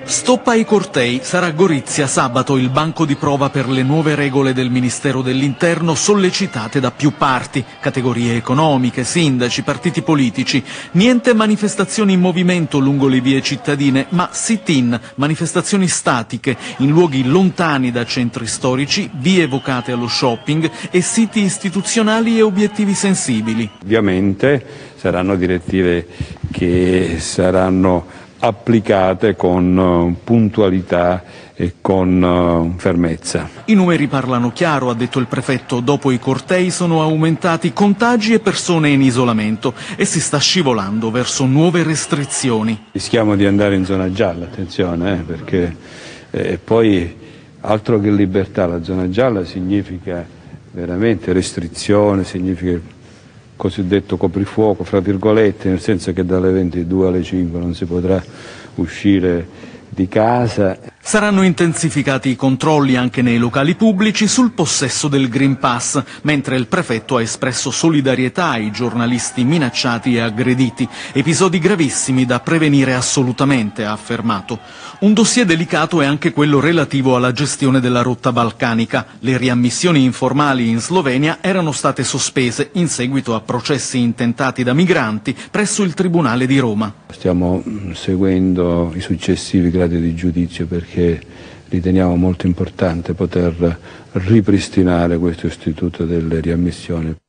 Stop ai cortei. Sarà a Gorizia sabato il banco di prova per le nuove regole del Ministero dell'Interno sollecitate da più parti, categorie economiche, sindaci, partiti politici. Niente manifestazioni in movimento lungo le vie cittadine, ma sit-in, manifestazioni statiche in luoghi lontani da centri storici, vie vocate allo shopping e siti istituzionali e obiettivi sensibili. Ovviamente saranno direttive che saranno applicate con puntualità e con fermezza. I numeri parlano chiaro, ha detto il prefetto. Dopo i cortei sono aumentati contagi e persone in isolamento e si sta scivolando verso nuove restrizioni. Rischiamo di andare in zona gialla, attenzione, perché poi altro che libertà, la zona gialla significa veramente restrizione, significa cosiddetto coprifuoco, fra virgolette, nel senso che dalle 22 alle 5 non si potrà uscire di casa. Saranno intensificati i controlli anche nei locali pubblici sul possesso del Green Pass, mentre il prefetto ha espresso solidarietà ai giornalisti minacciati e aggrediti. Episodi gravissimi da prevenire assolutamente, ha affermato. Un dossier delicato è anche quello relativo alla gestione della rotta balcanica. Le riammissioni informali in Slovenia erano state sospese in seguito a processi intentati da migranti presso il Tribunale di Roma. Stiamo seguendo i successivi gradi di giudizio perché riteniamo molto importante poter ripristinare questo istituto delle riammissioni.